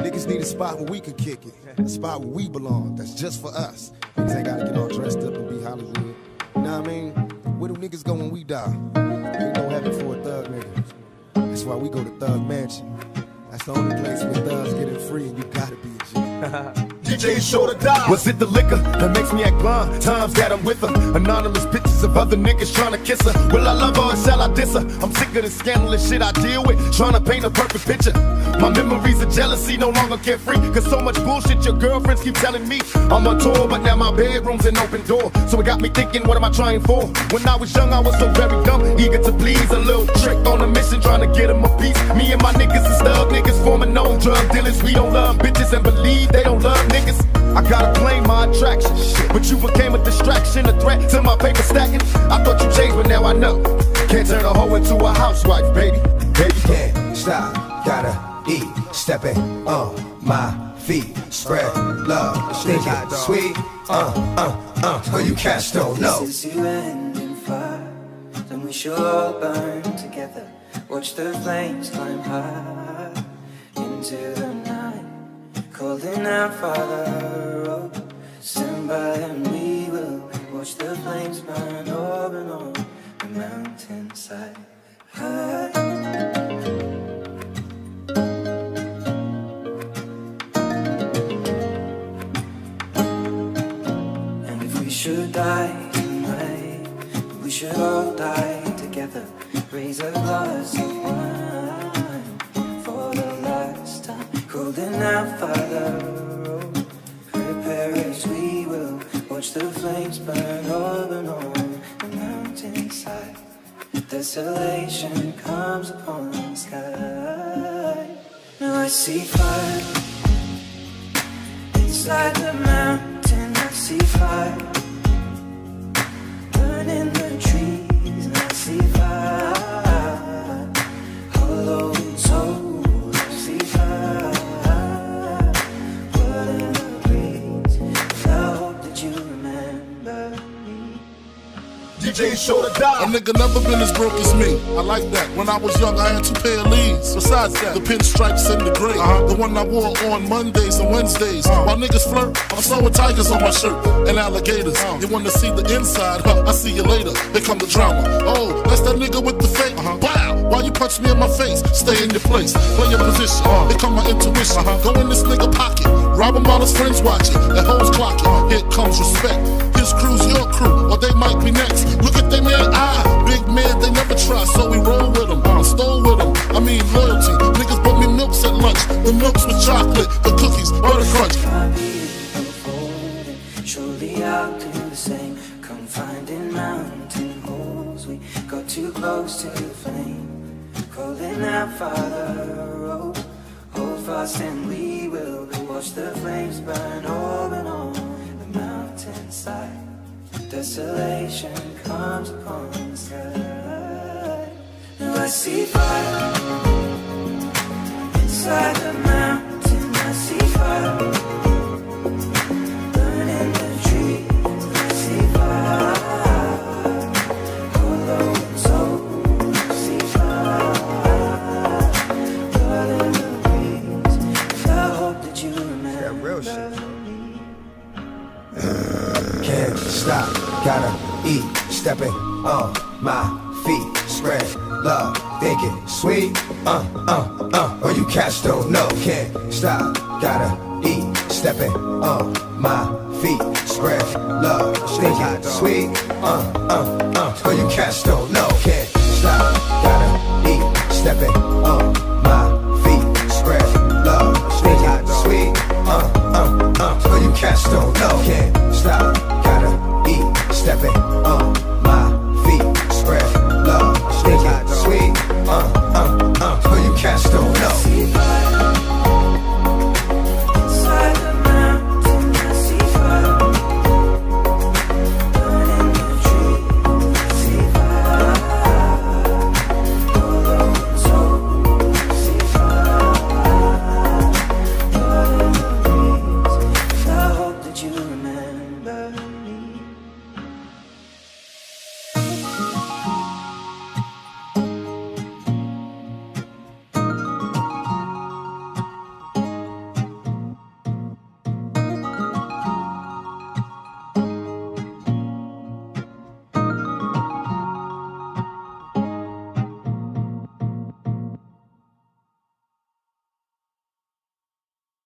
Niggas need a spot where we can kick it, a spot where we belong, that's just for us. Niggas ain't gotta get all dressed up and be Hollywood. You know what I mean? Where do niggas go when we die? Ain't no heaven for a thug nigga. That's why we go to Thug Mansion. That's the only place where thugs get it free and you gotta be a G. DJ Shota die. Was it the liquor that makes me act blind? Times that I'm with her. Anonymous pictures of other niggas trying to kiss her. Will I love her or shall I diss her? I'm sick of the scandalous shit I deal with, trying to paint a perfect picture. My memories of jealousy no longer carefree, cause so much bullshit your girlfriends keep telling me. I'm on tour, but now my bedroom's an open door. So it got me thinking, what am I trying for? When I was young, I was so very dumb, eager to please. A little trick on a mission, trying to get them a piece. Me and my niggas is thug niggas, forming known drug dealers. We don't love bitches and believe they don't love niggas. I gotta blame my attraction, but you became a distraction, a threat to my paper stacking. I thought you changed, but now I know. Can't turn a hoe into a housewife, baby. Baby, can't stop, gotta eat, stepping on my feet, spread love, thinking sweet, oh you cats don't know. This is you ending fire, then we should all burn together. Watch the flames climb high into the night, calling out Father, oh, stand by and we will watch the flames burn over and on the mountainside. And if we should die tonight, we should all die together. Raise a glass of wine for the last time, holding out Father, oh, prepare as we will watch the flames burn over and on the mountainside. Desolation comes upon the sky. Now I see fire inside the mountain. I see fire burning the trees, and I see fire hollow soul. I see fire burning the breeze. I hope that you remember me. DJ Shota die. A nigga never been as broke as me. I like that. When I was young, I had 2 pair of leads. Besides that, the pinstripes and the gray. The one I wore on Mondays and Wednesdays. While niggas flirt, I'm sewing tigers on my shirt and alligators. You wanna see the inside? Huh? I see you later. Here come the drama. Oh, that's that nigga with the fake. Wow, why you punch me in my face? Stay in your place, play your position. Here come my intuition. Go in this nigga pocket, rob him while his friends watching. That hoes clocking. Here comes respect. His crew's your crew, or they might be next. Look at them in eye, big man, they never try, so we roll with them, stole with them. I mean loyalty, niggas brought me milks at lunch. The milks with chocolate, the cookies, butter crunch. Surely I'll do the same. Come finding mountain holes, we got too close to the flame. Calling out Father, oh, hold fast and we will watch the flames burn over and on the mountainside. Desolation comes upon the sky. Now I see fire inside the mountain. I see fire burning the trees. I see fire hollow soul. I see fire burning the breeze. I hope that you remember. That real shit. Can't stop, gotta eat, stepping on my feet, spread love, thinking sweet, or you cats don't know. Can't stop, gotta eat, stepping on my feet, spread love, thinking sweet, or you cats don't know. Can't stop, gotta eat, stepping on